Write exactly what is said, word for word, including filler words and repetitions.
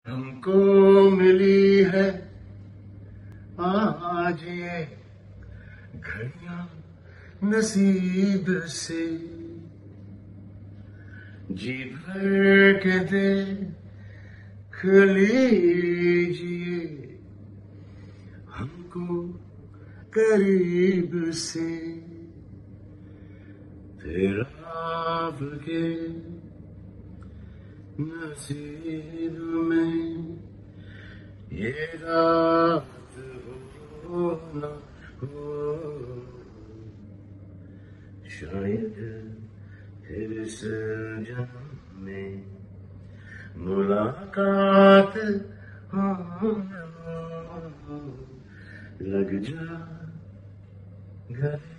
हमको मिली है आज ये घड़ियां नसीब से, जी भर के देख लीजिए हमको करीब से। फिर आपके नसीब में ये रात हो न हो, शायद फिर से जन्म में मुलाकात हो न हो। लग जा गले